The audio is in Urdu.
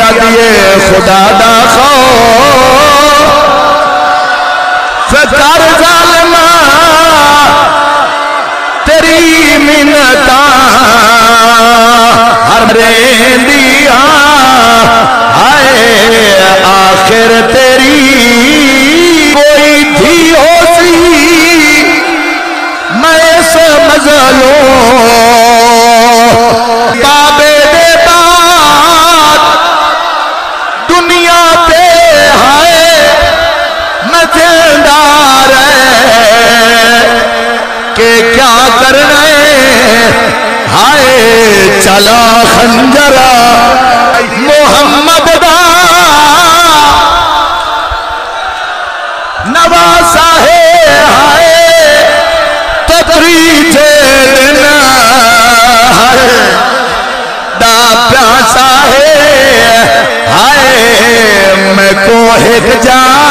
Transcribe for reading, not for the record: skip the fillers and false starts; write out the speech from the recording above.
دیے خدا دا خوف فکر ظالمہ تیری منتاں ہر رہندیاں ہائے آخر تیری کوئی تھی ہو سی میں سمجھ لوں بابے دے بعد دنیا تے ہائے میں زندار ہے کہ کیا کرنا ہے ہائے چلا خنجرا محمد دا نواسا ہے ہائے تدریج دن ہائے دا پیاسا ہے ہائے میں کو ایک جا